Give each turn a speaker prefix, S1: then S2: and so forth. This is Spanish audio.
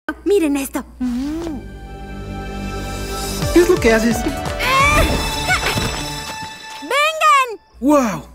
S1: Miren esto.
S2: ¿Qué es lo que haces?
S1: ¡Vengan!
S2: ¡Wow!